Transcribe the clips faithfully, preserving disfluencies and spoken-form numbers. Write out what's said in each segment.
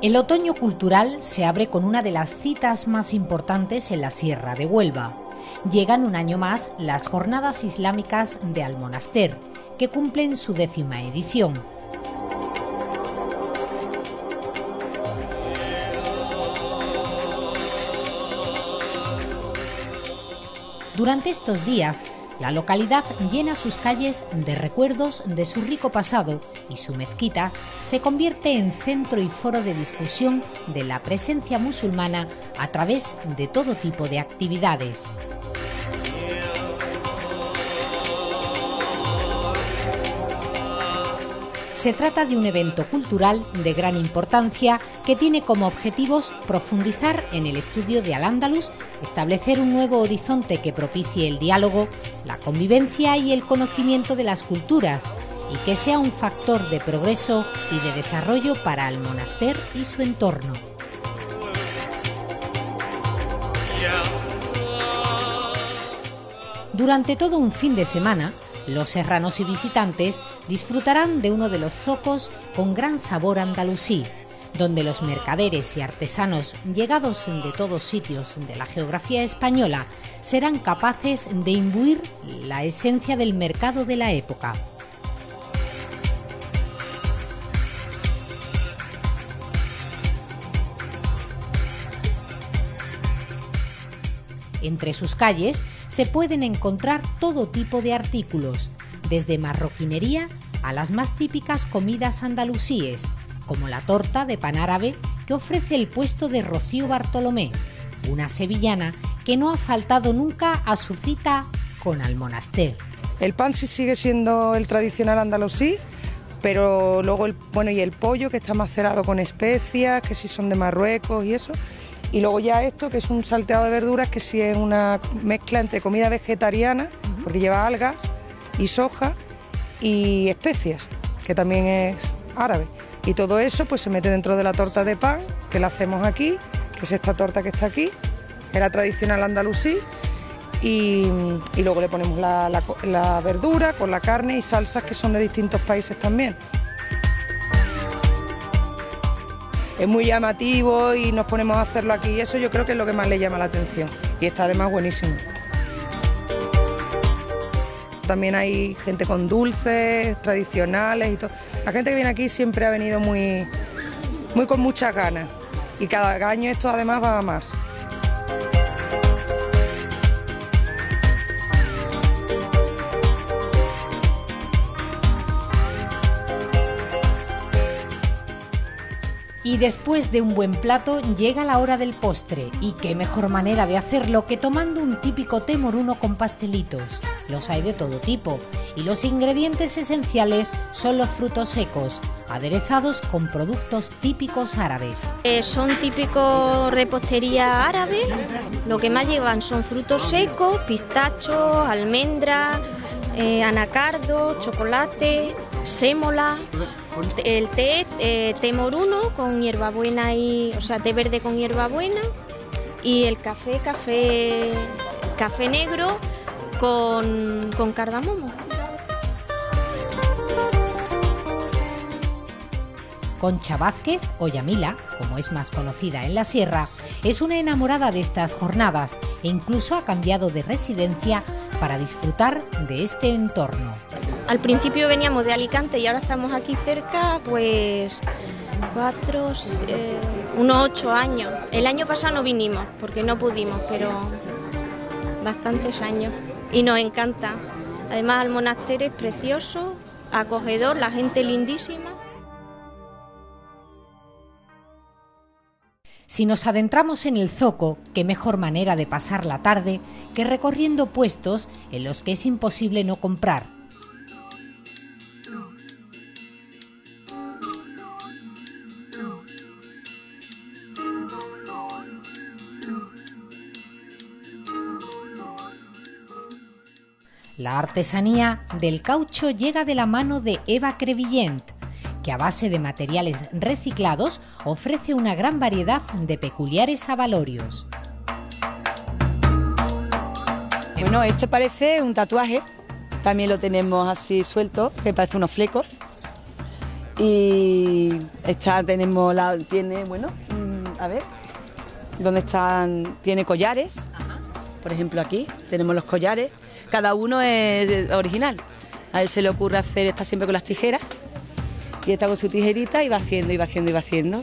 El otoño cultural se abre con una de las citas más importantes en la Sierra de Huelva. Llegan un año más las Jornadas Islámicas de Almonaster, que cumplen su décima edición. Durante estos días, la localidad llena sus calles de recuerdos de su rico pasado y su mezquita se convierte en centro y foro de discusión de la presencia musulmana a través de todo tipo de actividades. Se trata de un evento cultural de gran importancia que tiene como objetivos profundizar en el estudio de Al-Ándalus, establecer un nuevo horizonte que propicie el diálogo, la convivencia y el conocimiento de las culturas, y que sea un factor de progreso y de desarrollo para Almonaster y su entorno. Durante todo un fin de semana, los serranos y visitantes disfrutarán de uno de los zocos con gran sabor andalusí, donde los mercaderes y artesanos llegados de todos sitios de la geografía española serán capaces de imbuir la esencia del mercado de la época. Entre sus calles se pueden encontrar todo tipo de artículos, desde marroquinería a las más típicas comidas andalusíes, como la torta de pan árabe que ofrece el puesto de Rocío Bartolomé, una sevillana que no ha faltado nunca a su cita con Almonaster. El pan sí sigue siendo el tradicional andalusí, pero luego el, bueno, y el pollo que está macerado con especias, que sí son de Marruecos y eso. Y luego ya esto, que es un salteado de verduras, que sí es una mezcla entre comida vegetariana, porque lleva algas y soja, y especias, que también es árabe. Y todo eso pues se mete dentro de la torta de pan, que la hacemos aquí, que es esta torta que está aquí, que es la tradicional andalusí, y, y luego le ponemos la, la, la verdura con la carne y salsas que son de distintos países también. Es muy llamativo y nos ponemos a hacerlo aquí y eso yo creo que es lo que más le llama la atención y está además buenísimo. También hay gente con dulces tradicionales y todo. La gente que viene aquí siempre ha venido muy, muy con muchas ganas y cada año esto además va a más. Y después de un buen plato llega la hora del postre, y qué mejor manera de hacerlo que tomando un típico té moruno con pastelitos. Los hay de todo tipo, y los ingredientes esenciales son los frutos secos, aderezados con productos típicos árabes. Eh, son típicos repostería árabe, lo que más llevan son frutos secos, pistacho, almendra, eh, anacardo, chocolate, sémola. El té, eh, té moruno con hierbabuena y, o sea, té verde con hierbabuena, y el café, café, café negro con, con cardamomo. Concha Vázquez, o Yamila, como es más conocida en la sierra, es una enamorada de estas jornadas e incluso ha cambiado de residencia para disfrutar de este entorno. Al principio veníamos de Alicante y ahora estamos aquí cerca, pues cuatro, eh, unos ocho años. El año pasado no vinimos porque no pudimos, pero bastantes años y nos encanta. Además Almonaster es precioso, acogedor, la gente lindísima. Si nos adentramos en el zoco, qué mejor manera de pasar la tarde que recorriendo puestos en los que es imposible no comprar. La artesanía del caucho llega de la mano de Eva Crevillent, que a base de materiales reciclados ofrece una gran variedad de peculiares abalorios. Bueno, este parece un tatuaje, también lo tenemos así suelto, que parece unos flecos. Y esta tenemos la, tiene, bueno, a ver, ¿dónde están? Tiene collares, por ejemplo aquí tenemos los collares, cada uno es original. A él se le ocurre hacer, está siempre con las tijeras, y está con su tijerita y va haciendo, y va haciendo, y va haciendo.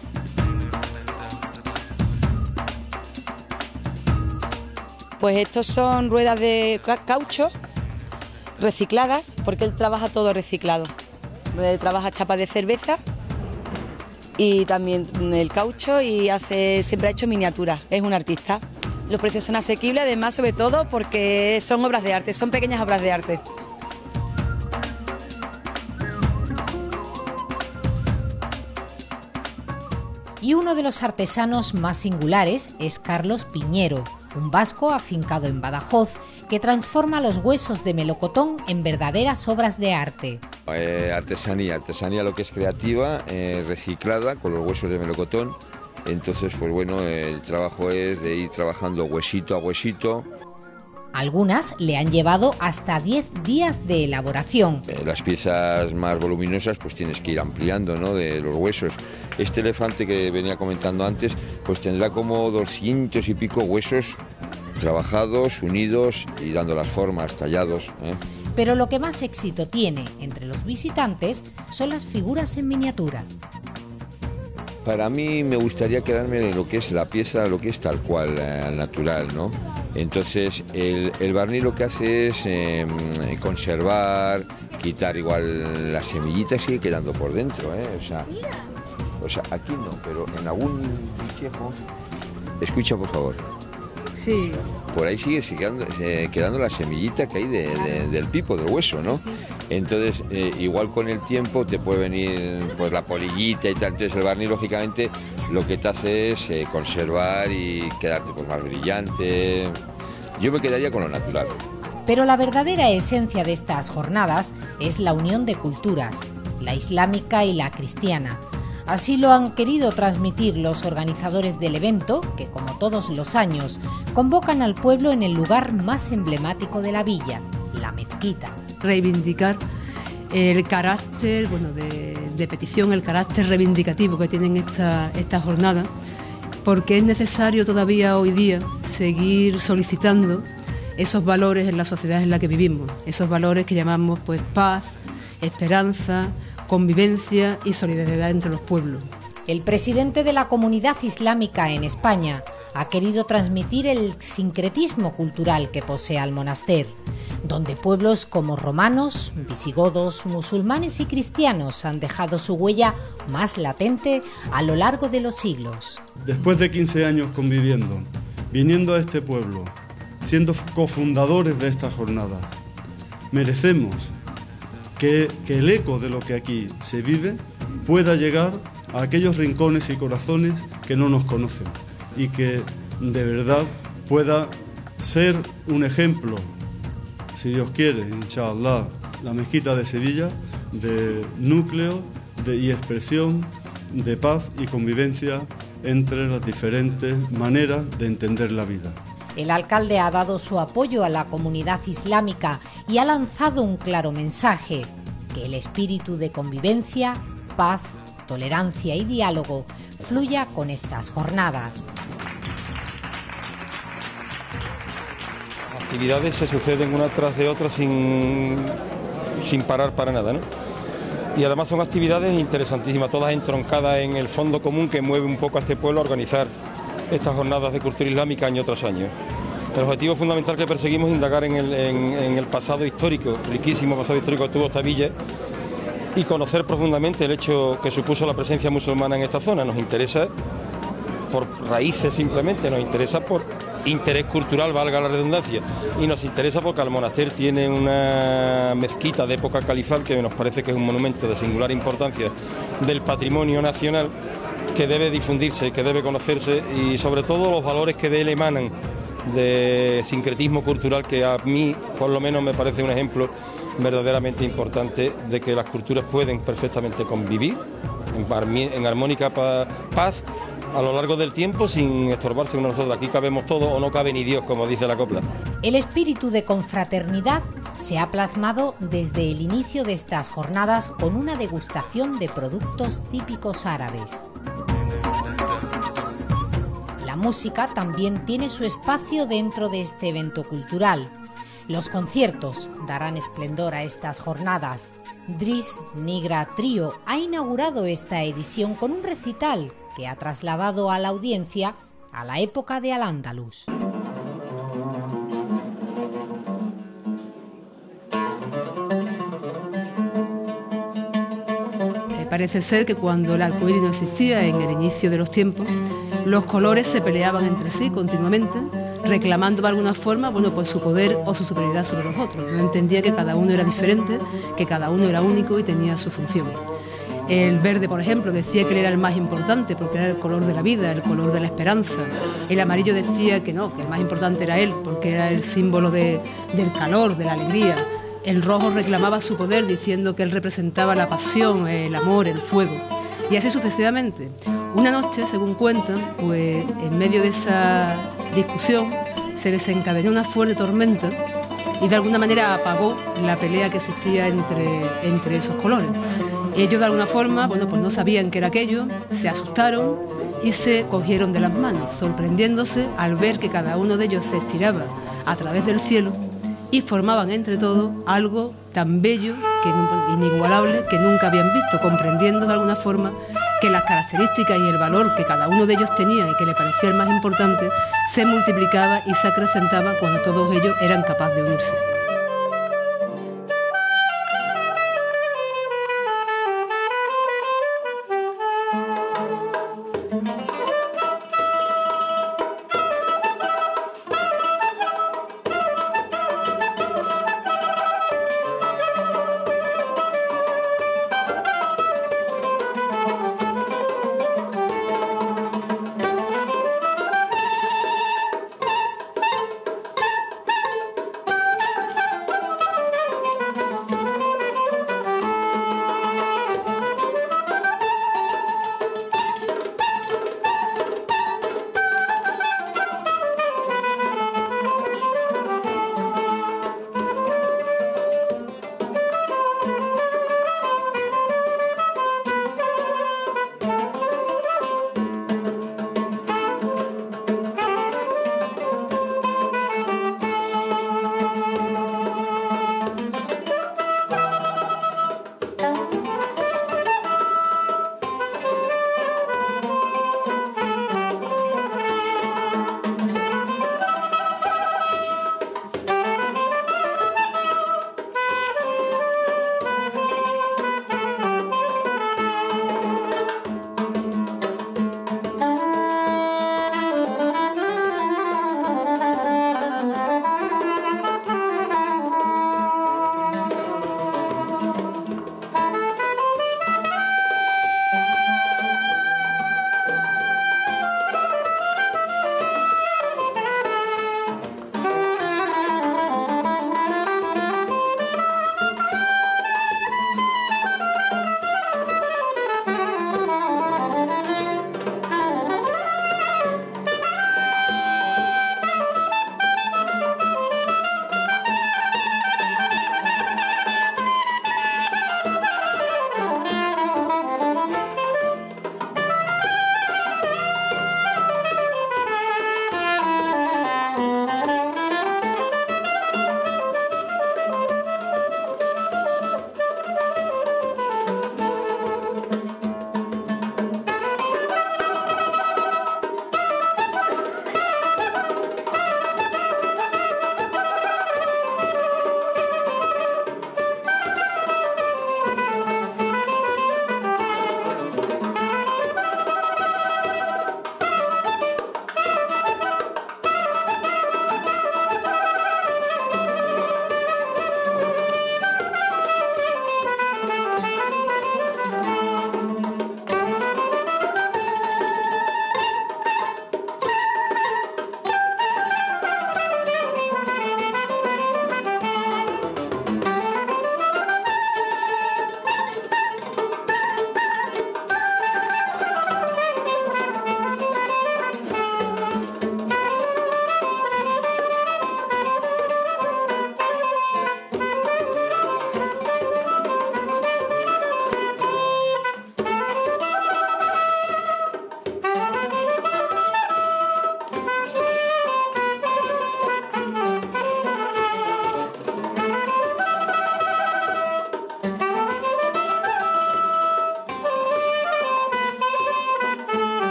Pues estos son ruedas de caucho recicladas, porque él trabaja todo reciclado. Él trabaja chapas de cerveza y también el caucho, y hace siempre ha hecho miniaturas, es un artista. Los precios son asequibles, además, sobre todo porque son obras de arte, son pequeñas obras de arte. Y uno de los artesanos más singulares es Carlos Piñero, un vasco afincado en Badajoz, que transforma los huesos de melocotón en verdaderas obras de arte. Eh, artesanía, artesanía lo que es creativa, eh, reciclada con los huesos de melocotón. Entonces, pues bueno, el trabajo es de ir trabajando huesito a huesito. Algunas le han llevado hasta diez días de elaboración. Eh, las piezas más voluminosas pues tienes que ir ampliando, ¿no?, de los huesos. Este elefante que venía comentando antes pues tendrá como doscientos y pico huesos trabajados, unidos y dando las formas, tallados, ¿eh? Pero lo que más éxito tiene entre los visitantes son las figuras en miniatura. Para mí me gustaría quedarme en lo que es la pieza, lo que es tal cual, eh, natural, ¿no? Entonces el, el barniz lo que hace es eh, conservar, quitar igual las semillitas, sigue quedando por dentro, ¿eh? O sea, o sea, aquí no, pero en algún bichejo, escucha por favor. Sí. Por ahí sigue, sigue quedando, eh, quedando la semillita que hay de, de, del pipo, del hueso, ¿no? Sí, sí. Entonces, eh, igual con el tiempo te puede venir pues la polillita y tal. Entonces el barniz, lógicamente, lo que te hace es eh, conservar y quedarte pues más brillante. Yo me quedaría con lo natural. Pero la verdadera esencia de estas jornadas es la unión de culturas, la islámica y la cristiana. Así lo han querido transmitir los organizadores del evento, que como todos los años, convocan al pueblo en el lugar más emblemático de la villa, la mezquita. Reivindicar el carácter, bueno, de, de petición, el carácter reivindicativo que tienen esta, esta jornada, porque es necesario todavía hoy día seguir solicitando esos valores en la sociedad en la que vivimos, esos valores que llamamos pues paz, esperanza, convivencia y solidaridad entre los pueblos. El presidente de la Comunidad Islámica en España ha querido transmitir el sincretismo cultural que posee Almonaster, donde pueblos como romanos, visigodos, musulmanes y cristianos han dejado su huella más latente a lo largo de los siglos. Después de quince años conviviendo, viniendo a este pueblo, siendo cofundadores de esta jornada, merecemos Que, que el eco de lo que aquí se vive pueda llegar a aquellos rincones y corazones que no nos conocen, y que de verdad pueda ser un ejemplo, si Dios quiere, inshallah, la mezquita de Sevilla, de núcleo de, y expresión de paz y convivencia entre las diferentes maneras de entender la vida. El alcalde ha dado su apoyo a la comunidad islámica y ha lanzado un claro mensaje: que el espíritu de convivencia, paz, tolerancia y diálogo fluya con estas jornadas. Las actividades se suceden una tras de otra sin, sin parar para nada, ¿no? Y además son actividades interesantísimas, todas entroncadas en el fondo común que mueve un poco a este pueblo a organizar estas jornadas de cultura islámica año tras año. El objetivo fundamental que perseguimos es indagar en el, en, en el pasado histórico, riquísimo pasado histórico que tuvo esta villa, y conocer profundamente el hecho que supuso la presencia musulmana en esta zona. Nos interesa por raíces simplemente, nos interesa por interés cultural, valga la redundancia, y nos interesa porque Almonaster tiene una mezquita de época califal que nos parece que es un monumento de singular importancia del patrimonio nacional, que debe difundirse, que debe conocerse, y sobre todo los valores que de él emanan de sincretismo cultural, que a mí por lo menos me parece un ejemplo verdaderamente importante de que las culturas pueden perfectamente convivir en armónica paz a lo largo del tiempo sin estorbarse uno a nosotros. Aquí cabemos todos o no cabe ni Dios, como dice la copla. El espíritu de confraternidad se ha plasmado desde el inicio de estas jornadas con una degustación de productos típicos árabes. La música también tiene su espacio dentro de este evento cultural. Los conciertos darán esplendor a estas jornadas. Driss Nigra Trio ha inaugurado esta edición con un recital que ha trasladado a la audiencia a la época de Al-Ándalus. Parece ser que cuando el arcoíris no existía en el inicio de los tiempos, los colores se peleaban entre sí continuamente, reclamando de alguna forma, bueno, pues su poder o su superioridad sobre los otros. No entendía que cada uno era diferente, que cada uno era único y tenía su función. El verde, por ejemplo, decía que él era el más importante porque era el color de la vida, el color de la esperanza. El amarillo decía que no, que el más importante era él porque era el símbolo de, del calor, de la alegría. El rojo reclamaba su poder diciendo que él representaba la pasión, el amor, el fuego. Y así sucesivamente. Una noche, según cuentan, pues en medio de esa discusión se desencadenó una fuerte tormenta y de alguna manera apagó la pelea que existía entre, entre esos colores. Ellos de alguna forma, bueno, pues no sabían qué era aquello, se asustaron y se cogieron de las manos, sorprendiéndose al ver que cada uno de ellos se estiraba a través del cielo y formaban entre todos algo tan bello, que, inigualable, que nunca habían visto, comprendiendo de alguna forma que las características y el valor que cada uno de ellos tenía y que le parecía el más importante, se multiplicaba y se acrecentaba cuando todos ellos eran capaces de unirse.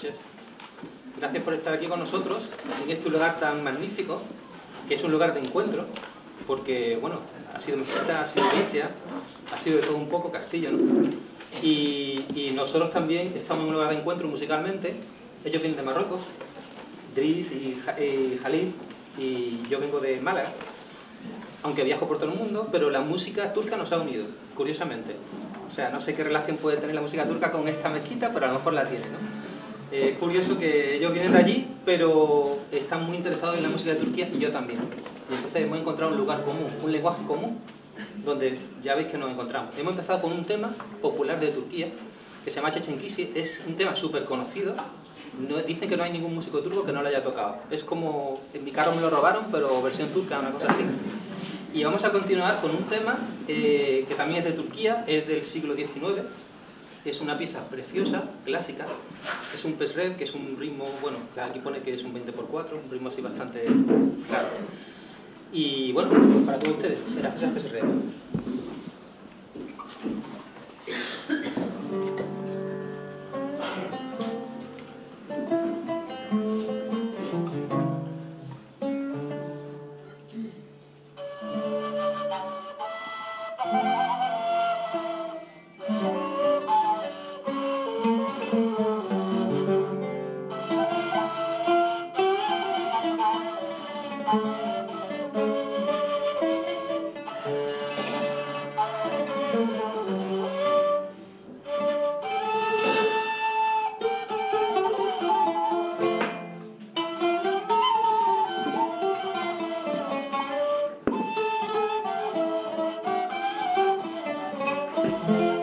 noches. Gracias por estar aquí con nosotros en este lugar tan magnífico, que es un lugar de encuentro, porque, bueno, ha sido mezquita, ha sido iglesia, ha sido de todo un poco castillo, ¿no? Y, y nosotros también estamos en un lugar de encuentro musicalmente. Ellos vienen de Marruecos, Driss y, y Jalil, y yo vengo de Málaga, aunque viajo por todo el mundo, pero la música turca nos ha unido, curiosamente. O sea, no sé qué relación puede tener la música turca con esta mezquita, pero a lo mejor la tiene, ¿no? Es eh, curioso que ellos vienen de allí, pero están muy interesados en la música de Turquía y yo también. Y entonces hemos encontrado un lugar común, un lenguaje común, donde ya veis que nos encontramos. Hemos empezado con un tema popular de Turquía, que se llama Çeçenkisi. Es un tema súper conocido. No, dicen que no hay ningún músico turco que no lo haya tocado. Es como, en mi carro me lo robaron, pero versión turca, una cosa así. Y vamos a continuar con un tema eh, que también es de Turquía, es del siglo diecinueve. Es una pieza preciosa, clásica. Es un pesrev, que es un ritmo, bueno, aquí pone que es un veinte por cuatro, un ritmo así bastante claro. Y bueno, para todos ustedes, era pesrev. Thank you.